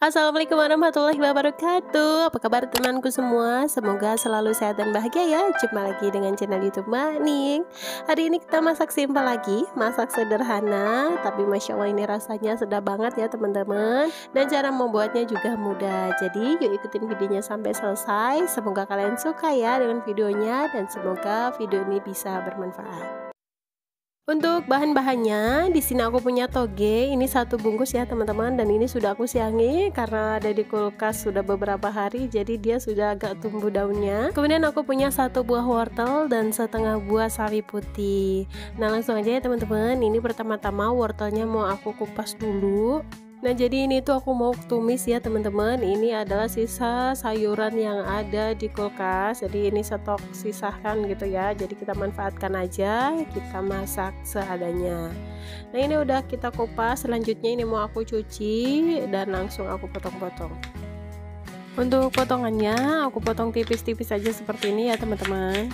Assalamualaikum warahmatullahi wabarakatuh. Apa kabar temanku semua? Semoga selalu sehat dan bahagia ya. Jumpa lagi dengan channel YouTube Mbak Ning. Hari ini kita masak simpel lagi, masak sederhana, tapi Masya Allah ini rasanya sedap banget ya teman-teman. Dan cara membuatnya juga mudah. Jadi yuk ikutin videonya sampai selesai. Semoga kalian suka ya dengan videonya, dan semoga video ini bisa bermanfaat. Untuk bahan-bahannya, di sini aku punya toge, ini 1 bungkus ya teman-teman, dan ini sudah aku siangi karena ada di kulkas sudah beberapa hari, jadi dia sudah agak tumbuh daunnya. Kemudian aku punya 1 buah wortel dan setengah buah sawi putih. Nah langsung aja ya teman-teman, ini pertama-tama wortelnya mau aku kupas dulu. Nah jadi ini tuh aku mau tumis ya teman-teman. Ini adalah sisa sayuran yang ada di kulkas. Jadi ini stok sisakan gitu ya. Jadi kita manfaatkan aja, kita masak seadanya. Nah ini udah kita kupas. Selanjutnya ini mau aku cuci dan langsung aku potong-potong. Untuk potongannya aku potong tipis-tipis aja seperti ini ya teman-teman.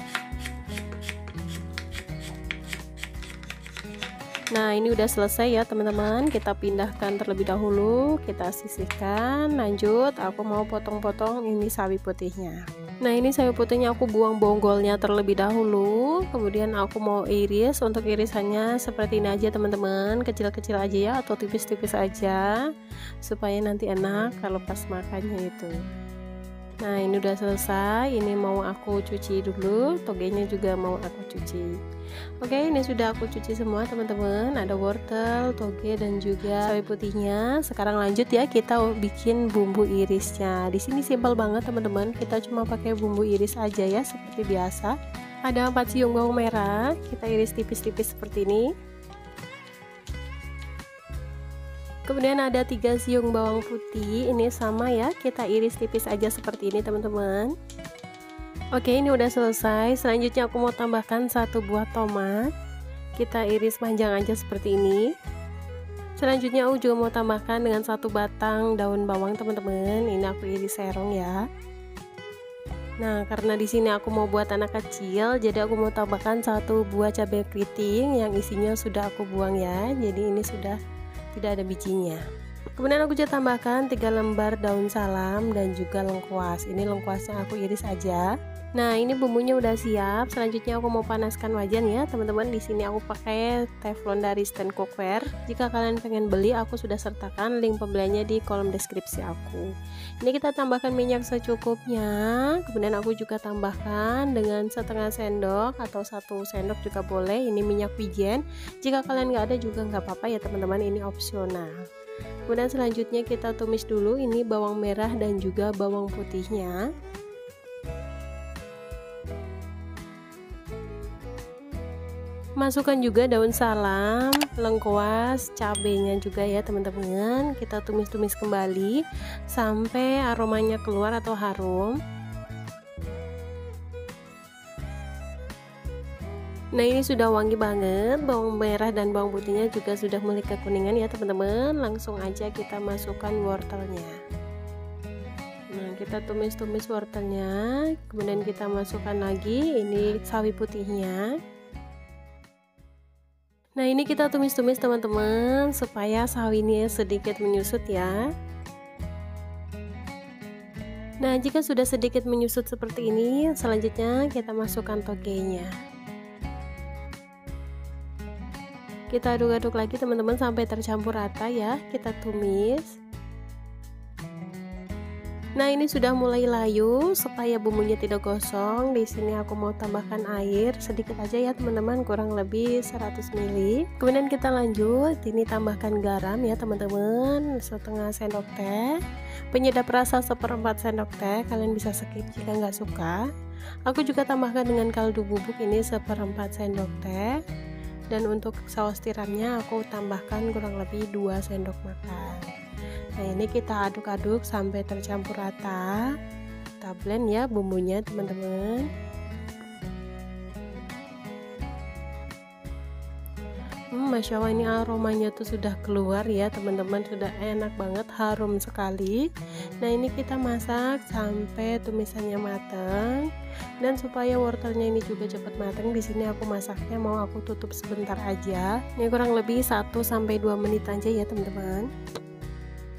Nah ini udah selesai ya teman-teman, kita pindahkan terlebih dahulu, kita sisihkan. Lanjut aku mau potong-potong ini sawi putihnya. Nah ini sawi putihnya aku buang bonggolnya terlebih dahulu, kemudian aku mau iris. Untuk irisannya seperti ini aja teman-teman, kecil-kecil aja ya, atau tipis-tipis aja, supaya nanti enak kalau pas makannya itu. Nah ini udah selesai, ini mau aku cuci dulu, togenya juga mau aku cuci. Oke, ini sudah aku cuci semua teman-teman, ada wortel, toge dan juga sawi putihnya. Sekarang lanjut ya, kita bikin bumbu irisnya. Di sini simpel banget teman-teman, kita cuma pakai bumbu iris aja ya seperti biasa. Ada 4 siung bawang merah, kita iris tipis-tipis seperti ini. Kemudian ada 3 siung bawang putih, ini sama ya, kita iris tipis aja seperti ini teman-teman. Oke, ini udah selesai. Selanjutnya aku mau tambahkan 1 buah tomat, kita iris panjang aja seperti ini. Selanjutnya aku juga mau tambahkan dengan 1 batang daun bawang teman-teman, ini aku iris serong ya. Nah karena di sini aku mau buat anak kecil, jadi aku mau tambahkan 1 buah cabai keriting yang isinya sudah aku buang ya, jadi ini sudah tidak ada bijinya. Kemudian aku juga tambahkan 3 lembar daun salam dan juga lengkuas. Ini lengkuasnya aku iris aja. Nah ini bumbunya udah siap. Selanjutnya aku mau panaskan wajan ya teman-teman. Di sini aku pakai teflon dari stand cookware. Jika kalian pengen beli, aku sudah sertakan link pembeliannya di kolom deskripsi aku. Ini kita tambahkan minyak secukupnya. Kemudian aku juga tambahkan dengan setengah sendok atau 1 sendok juga boleh. Ini minyak wijen. Jika kalian nggak ada juga nggak apa-apa ya teman-teman. Ini opsional. Kemudian selanjutnya kita tumis dulu ini bawang merah dan juga bawang putihnya. Masukkan juga daun salam, lengkuas, cabenya juga ya teman-teman. Kita tumis-tumis kembali sampai aromanya keluar atau harum. Nah ini sudah wangi banget, bawang merah dan bawang putihnya juga sudah mulai kekuningan ya teman-teman. Langsung aja kita masukkan wortelnya. Nah kita tumis-tumis wortelnya, kemudian kita masukkan lagi ini sawi putihnya. Nah ini kita tumis-tumis teman-teman supaya sawinya sedikit menyusut ya. Nah jika sudah sedikit menyusut seperti ini, selanjutnya kita masukkan togenya. Kita aduk-aduk lagi teman-teman sampai tercampur rata ya, kita tumis. Nah ini sudah mulai layu, supaya bumbunya tidak gosong. Di sini aku mau tambahkan air sedikit aja ya teman-teman, kurang lebih 100 ml. Kemudian kita lanjut, ini tambahkan garam ya teman-teman, setengah sendok teh. Penyedap rasa 1/4 sendok teh, kalian bisa skip jika nggak suka. Aku juga tambahkan dengan kaldu bubuk ini 1/4 sendok teh. Dan untuk saus tiramnya aku tambahkan kurang lebih 2 sendok makan. Nah ini kita aduk-aduk sampai tercampur rata. Kita blend ya bumbunya teman-teman. Masya Allah ini aromanya tuh sudah keluar ya teman-teman, sudah enak banget, harum sekali. Nah ini kita masak sampai tumisannya matang, dan supaya wortelnya ini juga cepat matang, di sini aku masaknya mau aku tutup sebentar aja. Ini kurang lebih 1-2 menit aja ya teman-teman.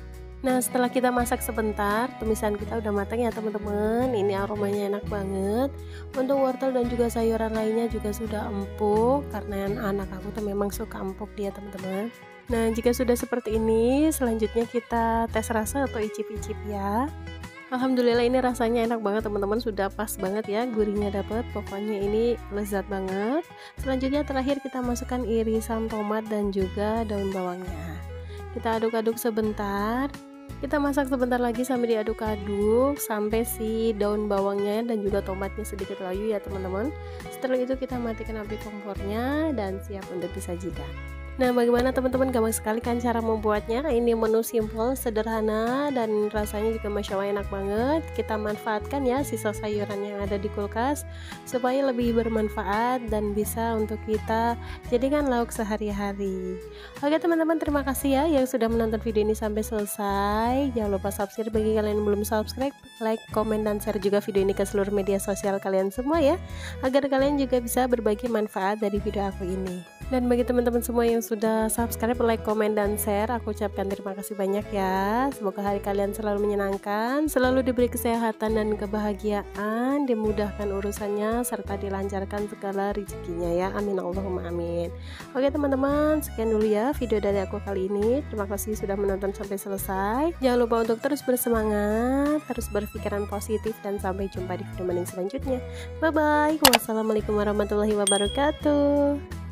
Nah, setelah kita masak sebentar, tumisan kita udah matang ya teman-teman. Ini aromanya enak banget. Untuk wortel dan juga sayuran lainnya juga sudah empuk, karena anak aku tuh memang suka empuk dia teman-teman. Nah, jika sudah seperti ini, selanjutnya kita tes rasa atau icip-icip ya. Alhamdulillah ini rasanya enak banget teman-teman, sudah pas banget ya, gurihnya dapat, pokoknya ini lezat banget. Selanjutnya terakhir kita masukkan irisan tomat dan juga daun bawangnya. Kita aduk-aduk sebentar. Kita masak sebentar lagi sambil diaduk-aduk sampai si daun bawangnya dan juga tomatnya sedikit layu ya teman-teman. Setelah itu kita matikan api kompornya dan siap untuk disajikan. Nah, bagaimana teman-teman, gampang sekali kan cara membuatnya. Ini menu simple, sederhana, dan rasanya juga Masya Allah enak banget. Kita manfaatkan ya sisa sayuran yang ada di kulkas supaya lebih bermanfaat dan bisa untuk kita jadikan lauk sehari-hari. Oke teman-teman, terima kasih ya yang sudah menonton video ini sampai selesai. Jangan lupa subscribe bagi kalian yang belum subscribe, like, komen, dan share juga video ini ke seluruh media sosial kalian semua ya, agar kalian juga bisa berbagi manfaat dari video aku ini. Dan bagi teman-teman semua yang sudah subscribe, like, komen, dan share, aku ucapkan terima kasih banyak ya. Semoga hari kalian selalu menyenangkan, selalu diberi kesehatan dan kebahagiaan, dimudahkan urusannya, serta dilancarkan segala rezekinya ya. Amin Allahumma amin. Oke teman-teman, sekian dulu ya video dari aku kali ini. Terima kasih sudah menonton sampai selesai. Jangan lupa untuk terus bersemangat, terus berpikiran positif, dan sampai jumpa di video selanjutnya. Bye bye. Wassalamualaikum warahmatullahi wabarakatuh.